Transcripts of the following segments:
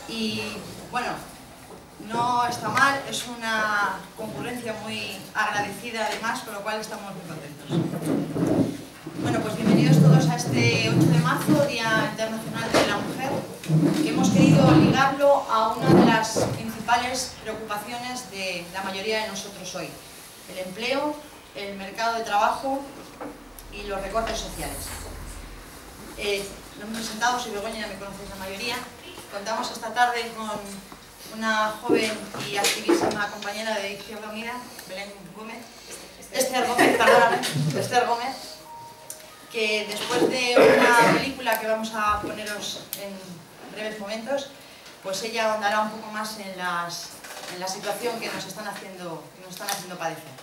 Y bueno, no está mal, es una concurrencia muy agradecida además, con lo cual estamos muy contentos. Bueno, pues bienvenidos todos a este 8 de marzo, Día Internacional de la Mujer, que hemos querido ligarlo a una de las principales preocupaciones de la mayoría de nosotros hoy: el empleo, el mercado de trabajo y los recortes sociales. Nos hemos presentado, soy Begoña, ya me conocéis la mayoría. Contamos esta tarde con una joven y activísima compañera de Izquierda Unida, Esther Gómez, que después de una película que vamos a poneros en breves momentos, pues ella ahondará un poco más en la situación que nos están haciendo padecer.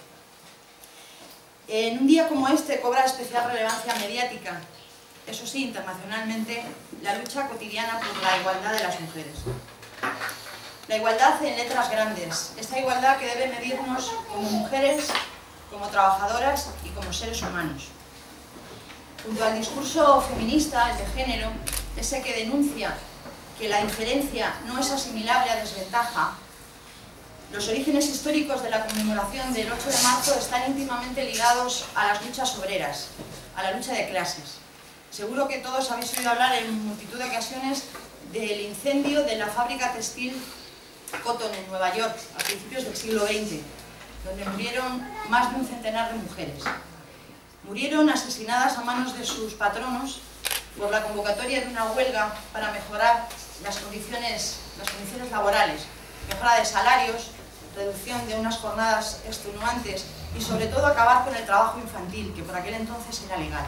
En un día como este cobra especial relevancia mediática, eso sí, internacionalmente, la lucha cotidiana por la igualdad de las mujeres. La igualdad en letras grandes, esta igualdad que debe medirnos como mujeres, como trabajadoras y como seres humanos. Junto al discurso feminista, el de género, ese que denuncia que la diferencia no es asimilable a desventaja, los orígenes históricos de la conmemoración del 8 de marzo están íntimamente ligados a las luchas obreras, a la lucha de clases. Seguro que todos habéis oído hablar en multitud de ocasiones del incendio de la fábrica textil Cotton en Nueva York a principios del siglo XX, donde murieron más de un centenar de mujeres. Murieron asesinadas a manos de sus patronos por la convocatoria de una huelga para mejorar las condiciones laborales, mejora de salarios, reducción de unas jornadas extenuantes y sobre todo acabar con el trabajo infantil, que por aquel entonces era legal.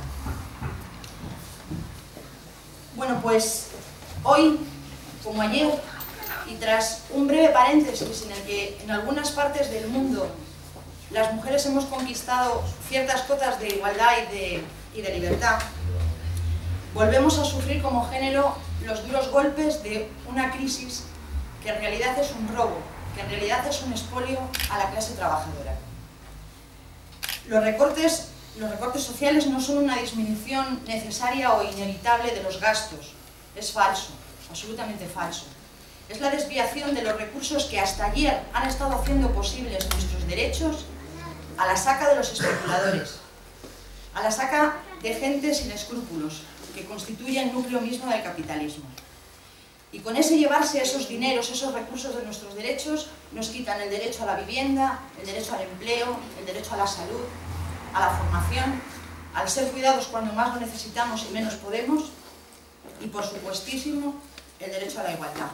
Bueno, pues hoy, como ayer, y tras un breve paréntesis en el que en algunas partes del mundo las mujeres hemos conquistado ciertas cotas de igualdad y de libertad, volvemos a sufrir como género los duros golpes de una crisis que en realidad es un robo, que en realidad es un expolio a la clase trabajadora. Los recortes sociales no son una disminución necesaria o inevitable de los gastos. Es falso, absolutamente falso. Es la desviación de los recursos que hasta ayer han estado haciendo posibles nuestros derechos a la saca de los especuladores, a la saca de gente sin escrúpulos, que constituye el núcleo mismo del capitalismo. Y con ese llevarse esos dineros, esos recursos de nuestros derechos, nos quitan el derecho a la vivienda, el derecho al empleo, el derecho a la salud, a la formación, al ser cuidados cuando más lo necesitamos y menos podemos, y por supuestísimo, el derecho a la igualdad.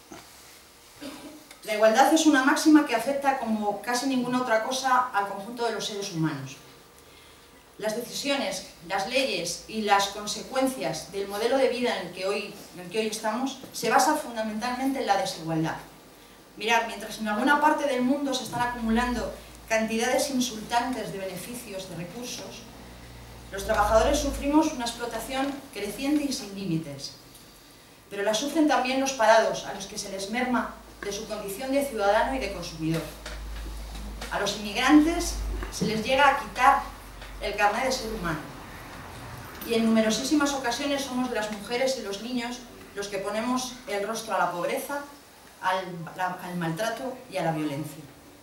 La igualdad es una máxima que afecta como casi ninguna otra cosa al conjunto de los seres humanos. Las decisiones, las leyes y las consecuencias del modelo de vida en el que hoy estamos se basan fundamentalmente en la desigualdad. Mirad, mientras en alguna parte del mundo se están acumulando cantidades insultantes de beneficios, de recursos, los trabajadores sufrimos una explotación creciente y sin límites. Pero la sufren también los parados, a los que se les merma de su condición de ciudadano y de consumidor. A los inmigrantes se les llega a quitar el carné de ser humano. Y en numerosísimas ocasiones somos las mujeres y los niños los que ponemos el rostro a la pobreza, al maltrato y a la violencia.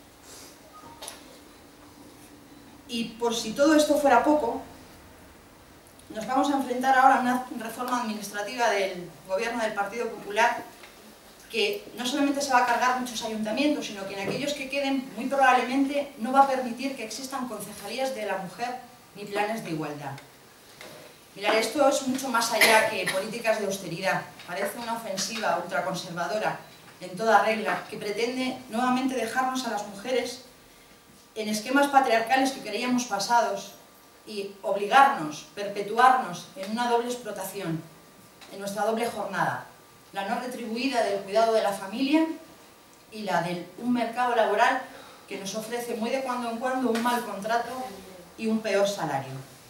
Y por si todo esto fuera poco, nos vamos a enfrentar ahora a una reforma administrativa del gobierno del Partido Popular que no solamente se va a cargar muchos ayuntamientos, sino que en aquellos que queden muy probablemente no va a permitir que existan concejalías de la mujer ni planes de igualdad. Mirad, esto es mucho más allá que políticas de austeridad. Parece una ofensiva ultraconservadora en toda regla que pretende nuevamente dejarnos a las mujeres en esquemas patriarcales que creíamos pasados y obligarnos, perpetuarnos en una doble explotación, en nuestra doble jornada, la no retribuida del cuidado de la familia y la de un mercado laboral que nos ofrece muy de cuando en cuando un mal contrato y un peor salario.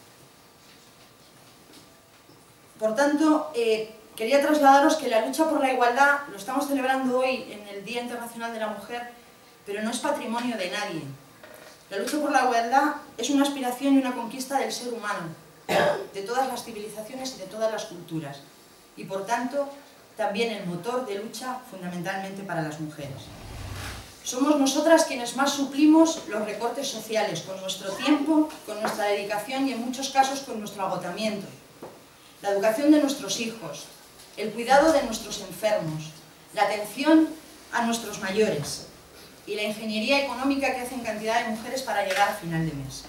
Por tanto, quería trasladaros que la lucha por la igualdad lo estamos celebrando hoy en el Día Internacional de la Mujer, pero no es patrimonio de nadie. La lucha por la igualdad es una aspiración y una conquista del ser humano, de todas las civilizaciones y de todas las culturas. Y por tanto, también el motor de lucha fundamentalmente para las mujeres. Somos nosotras quienes más suplimos los recortes sociales, con nuestro tiempo, con nuestra dedicación y en muchos casos con nuestro agotamiento. La educación de nuestros hijos, el cuidado de nuestros enfermos, la atención a nuestros mayores y la ingeniería económica que hacen cantidad de mujeres para llegar a final de mes.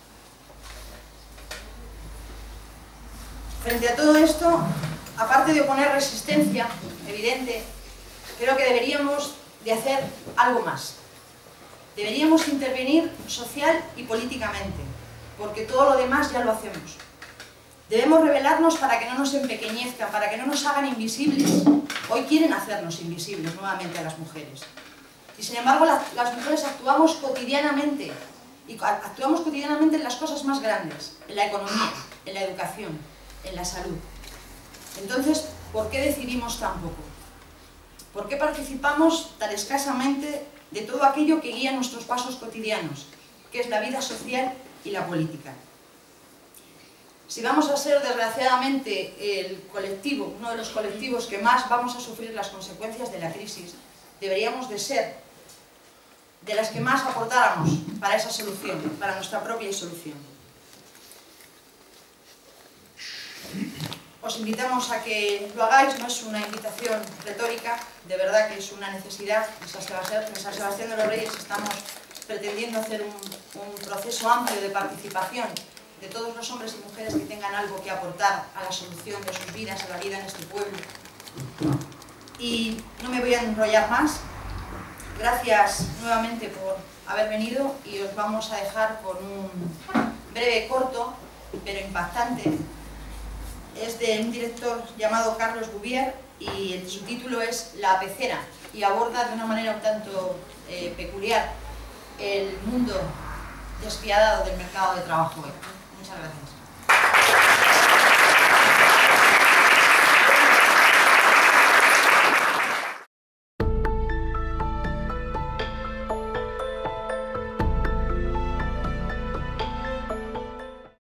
Frente a todo esto, aparte de oponer resistencia evidente, creo que deberíamos de hacer algo más. Deberíamos intervenir social y políticamente, porque todo lo demás ya lo hacemos. Debemos rebelarnos para que no nos empequeñezcan, para que no nos hagan invisibles. Hoy quieren hacernos invisibles nuevamente a las mujeres. Y sin embargo las mujeres actuamos cotidianamente, y actuamos cotidianamente en las cosas más grandes, en la economía, en la educación, en la salud. Entonces, ¿por qué decidimos tan poco? ¿Por qué participamos tan escasamente de todo aquello que guía nuestros pasos cotidianos, que es la vida social y la política? Si vamos a ser, desgraciadamente, el colectivo, uno de los colectivos que más vamos a sufrir las consecuencias de la crisis, deberíamos de ser de las que más aportáramos para esa solución, para nuestra propia solución. Os invitamos a que lo hagáis, no es una invitación retórica, de verdad que es una necesidad. En San Sebastián de los Reyes estamos pretendiendo hacer un proceso amplio de participación de todos los hombres y mujeres que tengan algo que aportar a la solución de sus vidas, a la vida en este pueblo. Y no me voy a enrollar más. Gracias nuevamente por haber venido y os vamos a dejar con un breve corto, pero impactante. Es de un director llamado Carlos Bouvier y su título es La pecera y aborda de una manera un tanto peculiar el mundo despiadado del mercado de trabajo hoy. Muchas gracias.